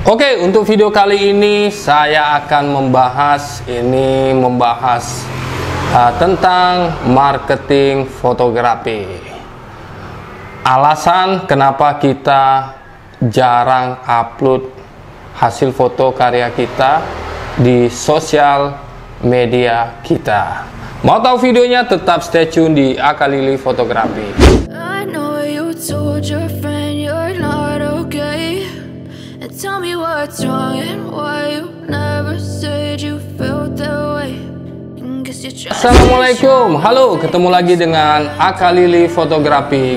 Oke, untuk video kali ini saya akan membahas tentang marketing fotografi. Alasan kenapa kita jarang upload hasil foto karya kita di sosial media kita. Mau tahu videonya? Tetap stay tune di Akalili Fotografi. I know you told your friend you're not okay, and tell me what's wrong and why you never said you felt that way. Assalamualaikum, halo, ketemu lagi dengan Akalili Fotografi.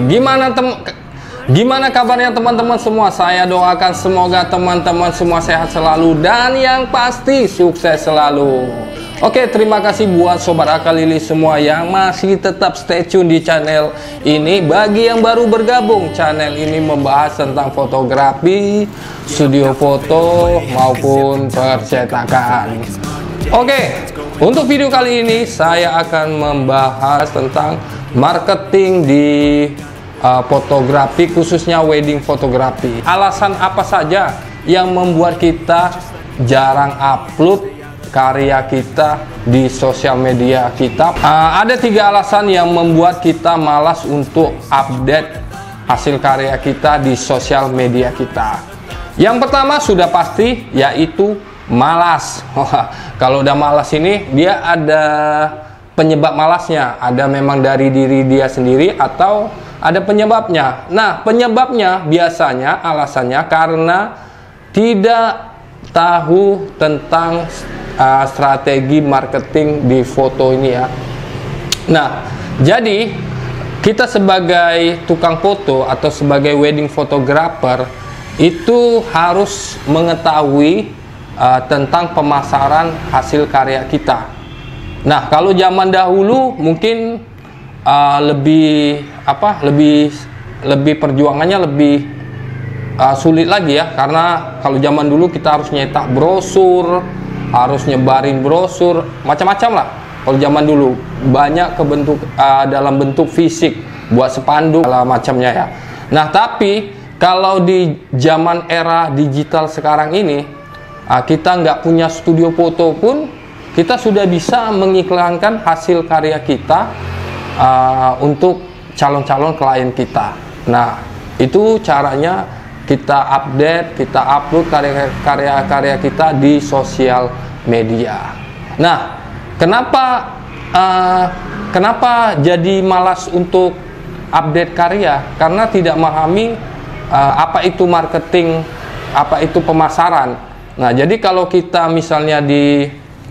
Gimana kabarnya teman-teman semua? Saya doakan semoga teman-teman semua sehat selalu dan yang pasti sukses selalu. Oke, terima kasih buat Sobat Akalili semua yang masih tetap stay tune di channel ini. Bagi yang baru bergabung, channel ini membahas tentang fotografi, studio foto, maupun percetakan. Oke, untuk video kali ini saya akan membahas tentang marketing di fotografi, khususnya wedding fotografi. Alasan apa saja yang membuat kita jarang upload karya kita di sosial media kita? Ada 3 alasan yang membuat kita malas untuk update hasil karya kita di sosial media kita. Yang pertama sudah pasti, yaitu malas. Kalau udah malas ini, dia ada penyebab malasnya. Ada memang dari diri dia sendiri atau ada penyebabnya. Nah, penyebabnya biasanya alasannya karena tidak tahu tentang strategi marketing di foto ini ya. Nah, jadi kita sebagai tukang foto atau sebagai wedding photographer itu harus mengetahui tentang pemasaran hasil karya kita. Nah, kalau zaman dahulu mungkin lebih perjuangannya lebih sulit lagi ya, karena kalau zaman dulu kita harus nyetak brosur, harus nyebarin brosur, macam-macam lah. Kalau zaman dulu banyak dalam bentuk fisik, buat spanduk lah macamnya ya. Nah, tapi kalau di zaman era digital sekarang ini, kita nggak punya studio foto pun kita sudah bisa mengiklankan hasil karya kita untuk calon-calon klien kita. Nah, itu caranya kita update, kita upload karya-karya kita di sosial media. Nah, kenapa jadi malas untuk update karya? Karena tidak memahami apa itu marketing, apa itu pemasaran. Nah, jadi kalau kita misalnya di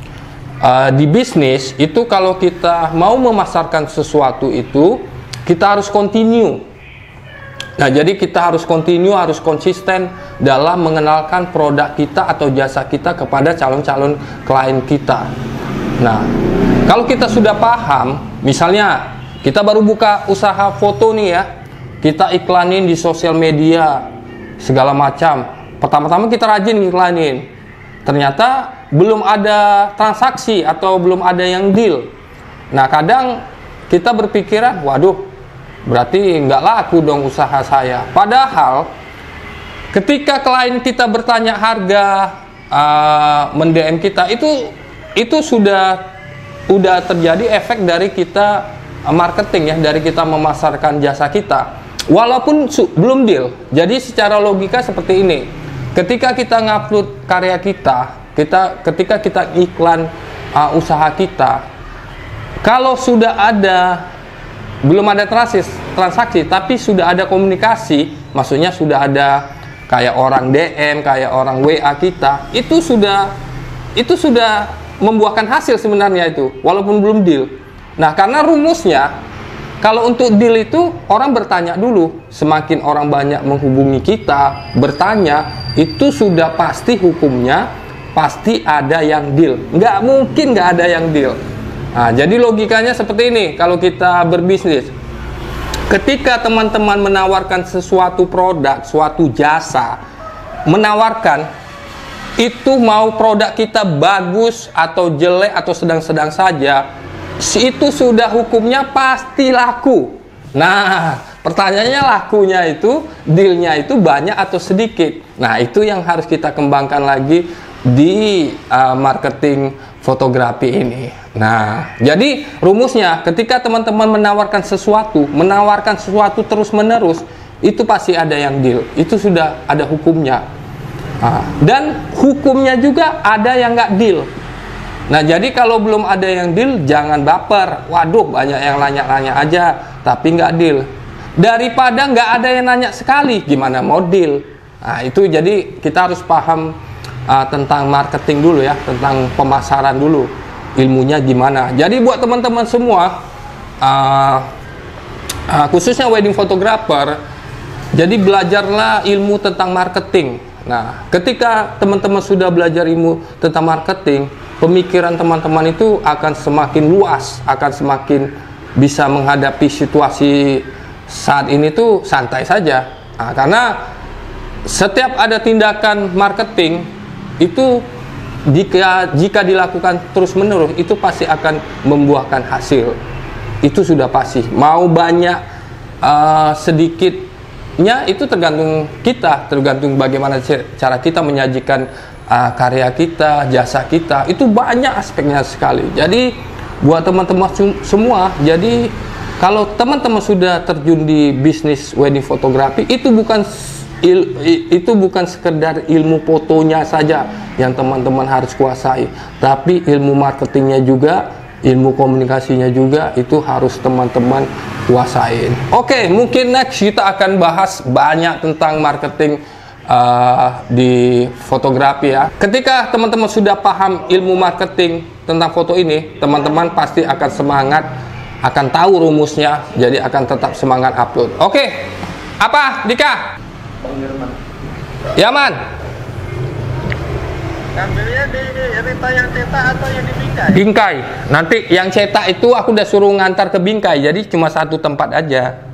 bisnis itu, kalau kita mau memasarkan sesuatu itu kita harus continue. Nah, jadi kita harus continue, harus konsisten dalam mengenalkan produk kita atau jasa kita kepada calon-calon klien kita. Nah, kalau kita sudah paham, misalnya kita baru buka usaha foto nih ya, kita iklanin di sosial media segala macam. Pertama-tama kita rajin iklanin, ternyata belum ada transaksi atau belum ada yang deal. Nah, kadang kita berpikiran, waduh, berarti nggak laku dong usaha saya. Padahal ketika klien kita bertanya harga, mendm kita, itu sudah terjadi efek dari kita marketing ya, dari kita memasarkan jasa kita walaupun belum deal. Jadi secara logika seperti ini, ketika kita ngupload karya kita, ketika kita iklan usaha kita, kalau sudah belum ada transaksi tapi sudah ada komunikasi, maksudnya sudah ada kayak orang DM, kayak orang WA kita, itu sudah membuahkan hasil sebenarnya itu, walaupun belum deal. Nah, karena rumusnya, kalau untuk deal itu orang bertanya dulu. Semakin orang banyak menghubungi kita, bertanya, itu sudah pasti hukumnya, pasti ada yang deal. Nggak mungkin nggak ada yang deal. Nah, jadi logikanya seperti ini kalau kita berbisnis. Ketika teman-teman menawarkan sesuatu produk, suatu jasa, menawarkan, itu mau produk kita bagus atau jelek atau sedang-sedang saja, itu sudah hukumnya pasti laku. Nah, Pertanyaannya lakunya itu, dealnya itu banyak atau sedikit. Nah, itu yang harus kita kembangkan lagi di marketing fotografi ini. Nah, jadi rumusnya ketika teman-teman menawarkan sesuatu terus-menerus, itu pasti ada yang deal. Itu sudah ada hukumnya. Dan hukumnya juga ada yang nggak deal. Nah, jadi kalau belum ada yang deal, jangan baper. Waduh, banyak yang nanya-nanya aja, tapi nggak deal. Daripada nggak ada yang nanya sekali, gimana mau deal? Nah, itu jadi kita harus paham tentang marketing dulu ya, tentang pemasaran dulu. Ilmunya gimana. Jadi buat teman-teman semua, khususnya wedding photographer, jadi belajarlah ilmu tentang marketing. Nah, ketika teman-teman sudah belajar ilmu tentang marketing, pemikiran teman-teman itu akan semakin luas, akan semakin bisa menghadapi situasi saat ini tuh santai saja. Nah, karena setiap ada tindakan marketing itu jika dilakukan terus-menerus itu pasti akan membuahkan hasil. Itu sudah pasti. Mau banyak sedikitnya itu tergantung kita, tergantung bagaimana cara kita menyajikan karya kita, jasa kita. Itu banyak aspeknya sekali. Jadi buat teman-teman semua, jadi kalau teman-teman sudah terjun di bisnis wedding fotografi, itu bukan sekedar ilmu fotonya saja yang teman-teman harus kuasai, tapi ilmu marketingnya juga, ilmu komunikasinya juga itu harus teman-teman kuasain. Oke, mungkin next kita akan bahas banyak tentang marketing di fotografi ya. Ketika teman-teman sudah paham ilmu marketing tentang foto ini, teman-teman pasti akan semangat, akan tahu rumusnya, jadi akan tetap semangat upload. Oke, apa Dika? Bang Firman. Ya Man. Ngambilnya di Rita yang cetak atau yang di Bingkai? Bingkai. Nanti yang cetak itu aku udah suruh ngantar ke Bingkai, jadi cuma satu tempat aja.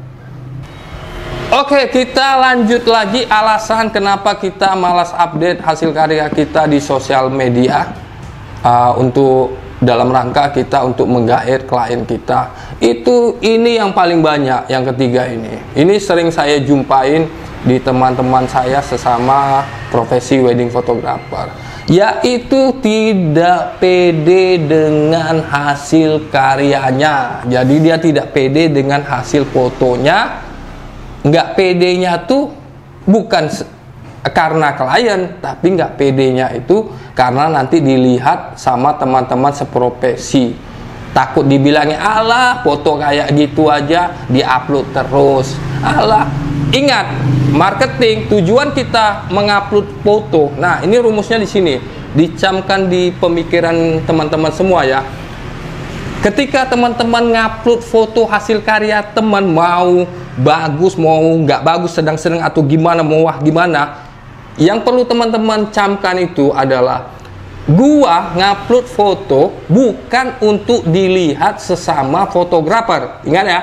Oke, kita lanjut lagi alasan kenapa kita malas update hasil karya kita di sosial media, untuk dalam rangka kita untuk menggait klien kita. Ini yang paling banyak, yang ketiga ini sering saya jumpain di teman-teman saya sesama profesi wedding photographer, yaitu tidak pede dengan hasil karyanya. Jadi dia tidak pede dengan hasil fotonya. Nggak pedenya tuh bukan karena klien, tapi nggak pedenya itu karena nanti dilihat sama teman-teman seprofesi. Takut dibilangnya, alah foto kayak gitu aja diupload terus. Alah, ingat, marketing tujuan kita mengupload foto. Nah, ini rumusnya di sini, dicamkan di pemikiran teman-teman semua ya. Ketika teman-teman ngupload foto hasil karya teman, mau bagus, mau nggak bagus, sedang-sedang atau gimana, mau wah gimana, yang perlu teman-teman camkan itu adalah, gua ngupload foto bukan untuk dilihat sesama fotografer, ingat ya.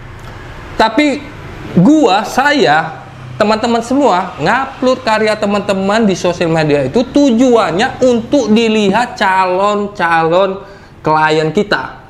Tapi saya, teman-teman semua ngupload karya teman-teman di sosial media itu tujuannya untuk dilihat calon-calon klien kita.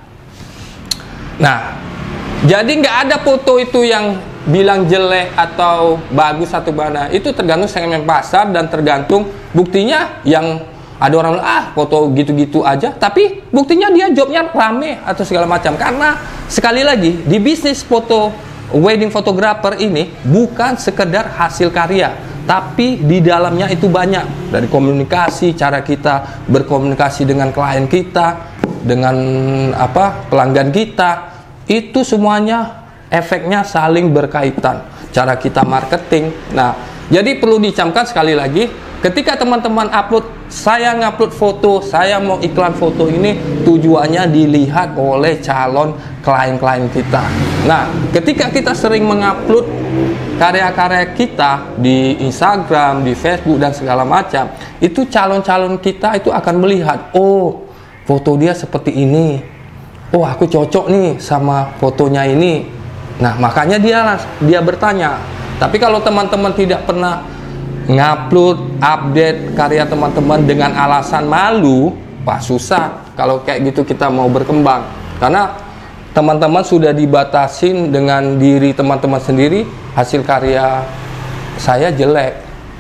Nah, jadi nggak ada foto itu yang bilang jelek atau bagus atau mana. Itu tergantung segmen pasar dan tergantung buktinya. Yang ada orang bilang, foto gitu-gitu aja, tapi buktinya dia jobnya rame atau segala macam. Karena sekali lagi di bisnis foto wedding photographer ini bukan sekedar hasil karya, tapi di dalamnya itu banyak, dari komunikasi, cara kita berkomunikasi dengan klien kita, dengan pelanggan kita. Itu semuanya efeknya saling berkaitan, cara kita marketing. Nah, jadi perlu dicamkan sekali lagi, ketika teman-teman upload, saya ngupload foto, saya mau iklan foto ini, tujuannya dilihat oleh calon klien-klien kita. Nah, ketika kita sering mengupload karya-karya kita di Instagram, di Facebook dan segala macam, itu calon-calon kita itu akan melihat, oh, foto dia seperti ini, oh aku cocok nih sama fotonya ini. Nah, makanya dia bertanya. Tapi kalau teman-teman tidak pernah ngupload, update karya teman-teman dengan alasan malu, wah susah kalau kayak gitu kita mau berkembang. Karena teman-teman sudah dibatasin dengan diri teman-teman sendiri, hasil karya saya jelek.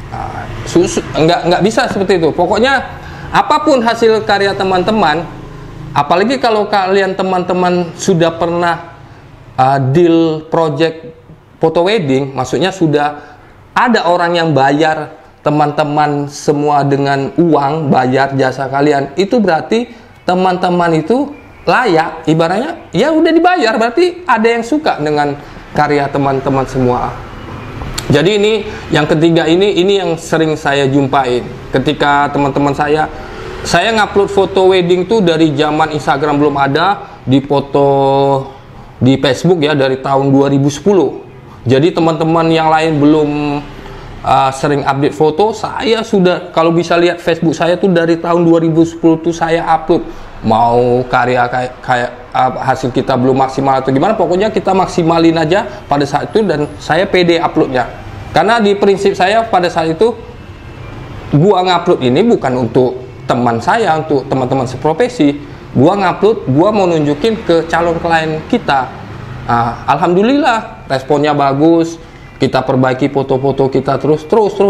Nggak bisa seperti itu. Pokoknya apapun hasil karya teman-teman, apalagi kalau kalian teman-teman sudah pernah deal project foto wedding, maksudnya sudah ada orang yang bayar teman-teman semua dengan uang, bayar jasa kalian, itu berarti teman-teman itu layak, ibaratnya ya udah dibayar, berarti ada yang suka dengan karya teman-teman semua. Jadi ini yang ketiga, ini yang sering saya jumpain ketika teman-teman saya ngupload foto wedding tuh dari zaman Instagram belum ada, di foto di Facebook ya dari tahun 2010. Jadi teman-teman yang lain belum sering update foto, saya sudah, kalau bisa lihat Facebook saya tuh dari tahun 2010 tuh saya upload. Mau karya kayak hasil kita belum maksimal atau gimana, pokoknya kita maksimalin aja pada saat itu, dan saya pede uploadnya. Karena di prinsip saya pada saat itu, gua ngupload ini bukan untuk teman saya, untuk teman-teman seprofesi. Gua ngupload, gua mau nunjukin ke calon klien kita. Alhamdulillah responnya bagus. Kita perbaiki foto-foto kita terus.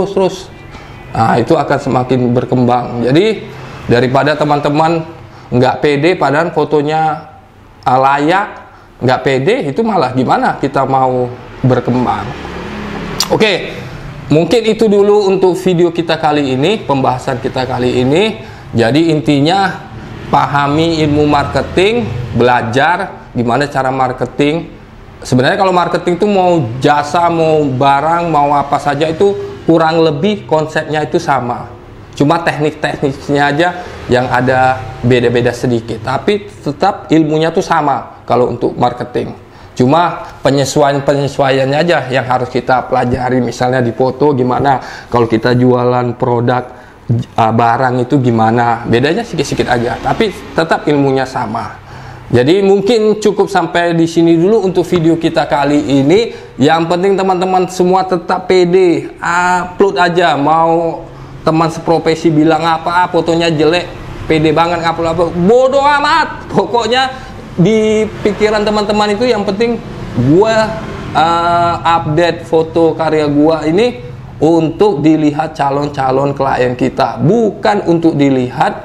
Nah, itu akan semakin berkembang. Jadi daripada teman-teman nggak pede padahal fotonya layak, nggak pede, itu malah gimana kita mau berkembang. Oke, mungkin itu dulu untuk video kita kali ini, pembahasan kita kali ini. Jadi intinya pahami ilmu marketing, belajar gimana cara marketing. Sebenarnya kalau marketing itu mau jasa, mau barang, mau apa saja itu kurang lebih konsepnya itu sama. Cuma teknik-tekniknya aja yang ada beda-beda sedikit. Tapi tetap ilmunya tuh sama kalau untuk marketing. Cuma penyesuaiannya aja yang harus kita pelajari. Misalnya di foto gimana, kalau kita jualan produk barang itu gimana. Bedanya sedikit-sedikit aja, tapi tetap ilmunya sama. Jadi mungkin cukup sampai di sini dulu untuk video kita kali ini. Yang penting teman-teman semua tetap pede, upload aja. Mau teman seprofesi bilang apa, fotonya jelek, pede banget upload apa, bodoh amat. Pokoknya di pikiran teman-teman itu yang penting gua update foto karya gua ini untuk dilihat calon-calon klien kita, bukan untuk dilihat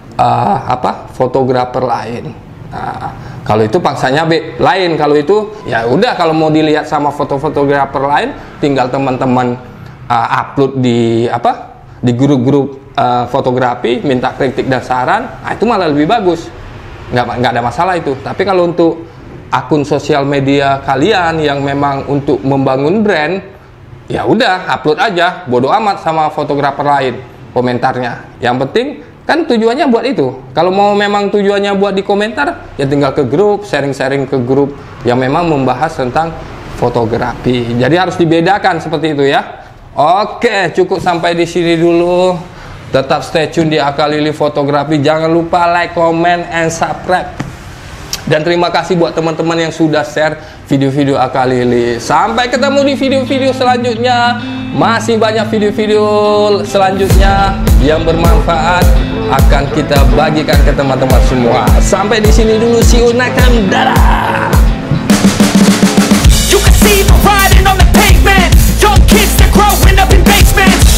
fotografer lain. Nah, kalau itu pangsanya lain. Kalau itu ya udah, kalau mau dilihat sama fotografer lain, tinggal teman-teman upload di grup-grup fotografi, minta kritik dan saran. Nah, itu malah lebih bagus, nggak ada masalah itu. Tapi kalau untuk akun sosial media kalian yang memang untuk membangun brand, ya udah upload aja, bodo amat sama fotografer lain komentarnya. Yang penting kan tujuannya buat itu. Kalau mau memang tujuannya buat di komentar, ya tinggal ke grup, sharing-sharing ke grup yang memang membahas tentang fotografi. Jadi harus dibedakan seperti itu ya. Oke, cukup sampai di sini dulu. Tetap stay tune di Akalili Fotografi. Jangan lupa like, comment, and subscribe. Dan terima kasih buat teman-teman yang sudah share video-video Akalili. Sampai ketemu di video-video selanjutnya. Masih banyak video-video selanjutnya yang bermanfaat akan kita bagikan ke teman-teman semua. Sampai di sini dulu, see you next time. Dadah. You can see them riding on the pavement. Young kids, they're growing up in basements.